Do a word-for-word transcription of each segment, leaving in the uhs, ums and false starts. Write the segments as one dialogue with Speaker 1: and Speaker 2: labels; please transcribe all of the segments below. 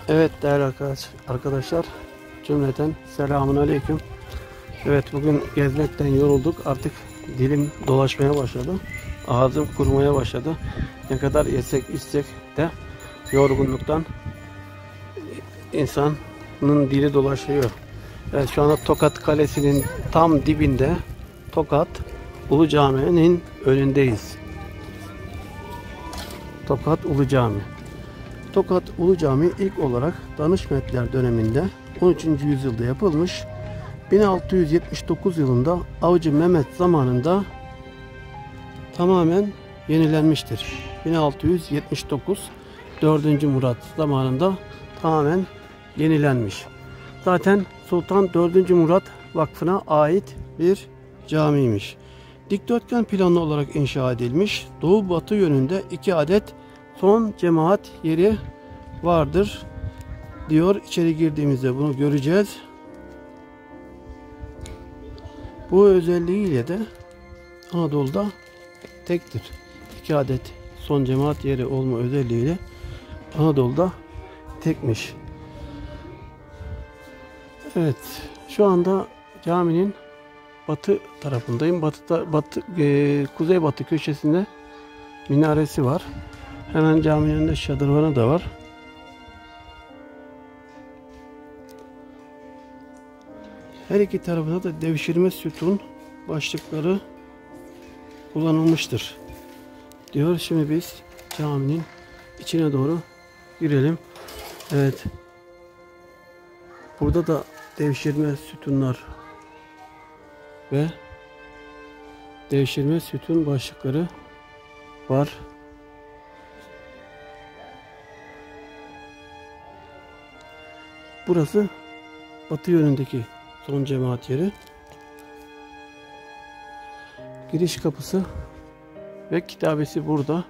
Speaker 1: Evet değerli arkadaş, arkadaşlar cümleten selamun aleyküm. Evet, bugün gezmekten yorulduk, artık dilim dolaşmaya başladı, ağzım kurumaya başladı. Ne kadar yesek içsek de yorgunluktan insanın dili dolaşıyor. Evet, şu anda Tokat Kalesi'nin tam dibinde, Tokat Ulu Cami'nin önündeyiz. Tokat Ulu Cami. Tokat Ulu Cami ilk olarak Danışmetler döneminde on üçüncü yüzyılda yapılmış. bin altı yüz yetmiş dokuz yılında Avcı Mehmet zamanında tamamen yenilenmiştir. bin altı yüz yetmiş dokuz dördüncü Murat zamanında tamamen yenilenmiş. Zaten Sultan dördüncü Murat Vakfı'na ait bir camiymiş. Dikdörtgen planlı olarak inşa edilmiş. Doğu batı yönünde iki adet son cemaat yeri vardır diyor. İçeri girdiğimizde bunu göreceğiz. Bu özelliğiyle de Anadolu'da tektir. İki adet son cemaat yeri olma özelliğiyle Anadolu'da tekmiş. Evet, şu anda caminin batı tarafındayım. Batıda, batı, e, kuzeybatı köşesinde minaresi var. Hemen caminin önünde şadırvanı da var. Her iki tarafında da devşirme sütun başlıkları kullanılmıştır diyor. Şimdi biz caminin içine doğru girelim. Evet. Burada da devşirme sütunlar ve devşirme sütun başlıkları var. Burası batı yönündeki son cemaat yeri. Giriş kapısı ve kitabesi burada.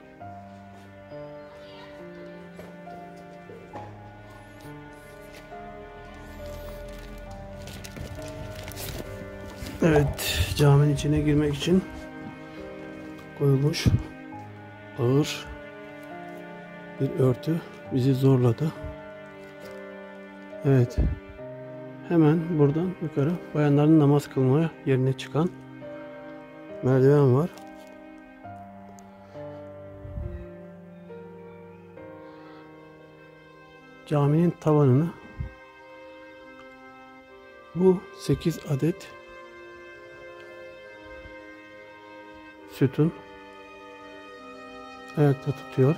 Speaker 1: Evet, caminin içine girmek için koyulmuş ağır bir örtü bizi zorladı. Evet, hemen buradan yukarı bayanların namaz kılmaya yerine çıkan merdiven var. Caminin tavanını bu sekiz adet sütun ayakta tutuyor.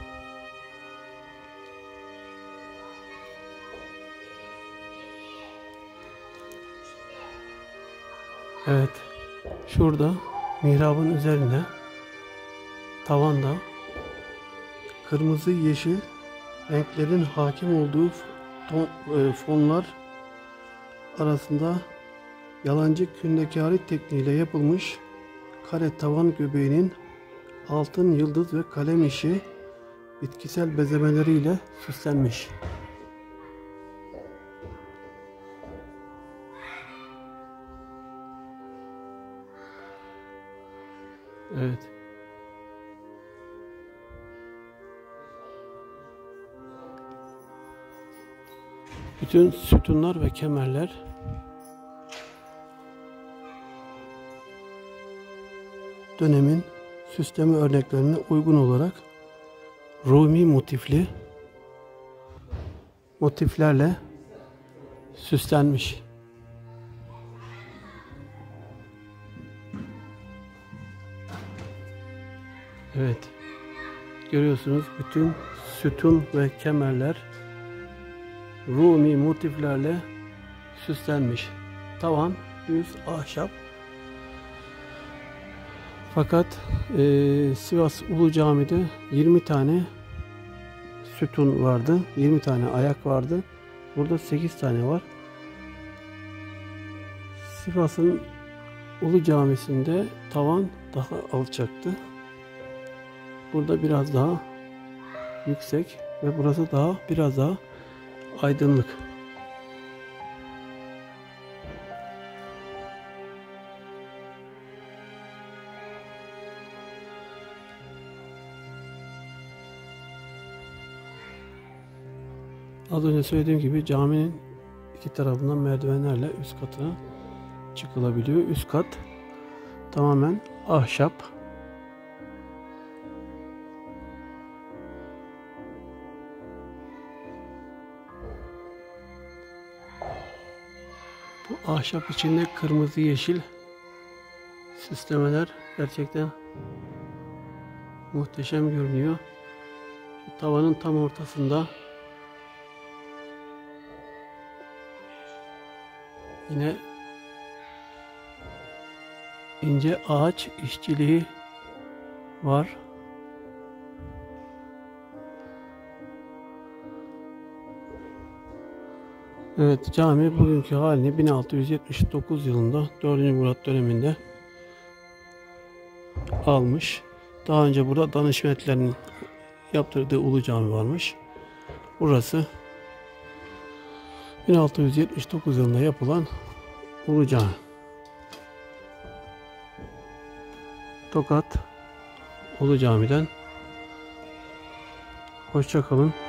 Speaker 1: Evet, şurada mihrabın üzerine tavanda kırmızı yeşil renklerin hakim olduğu ton, e, fonlar arasında yalancı kündekari tekniğiyle yapılmış kare tavan göbeğinin altın yıldız ve kalem işi bitkisel bezemeleriyle süslenmiş. Evet. Bütün sütunlar ve kemerler dönemin süsleme örneklerine uygun olarak Rumi motifli motiflerle süslenmiş. Evet, görüyorsunuz bütün sütun ve kemerler Rumi motiflerle süslenmiş. Tavan düz ahşap. Fakat e, Sivas Ulu Cami'de yirmi tane sütun vardı. yirmi tane ayak vardı. Burada sekiz tane var. Sivas'ın Ulu Camisi'nde tavan daha alçaktı. Burada biraz daha yüksek ve burası daha biraz daha aydınlık. Az önce söylediğim gibi caminin iki tarafından merdivenlerle üst katına çıkılabiliyor. Üst kat tamamen ahşap. Bu ahşap içinde kırmızı yeşil süslemeler gerçekten muhteşem görünüyor. Şu tavanın tam ortasında yine ince ağaç işçiliği var. Evet, cami bugünkü halini bin altı yüz yetmiş dokuz yılında dördüncü Murat döneminde almış. Daha önce burada Danışmetlerin yaptırdığı Ulu Cami varmış. Burası bin altı yüz yetmiş dokuz yılında yapılan Ulu Cami. Tokat Ulu Cami'den hoşça kalın.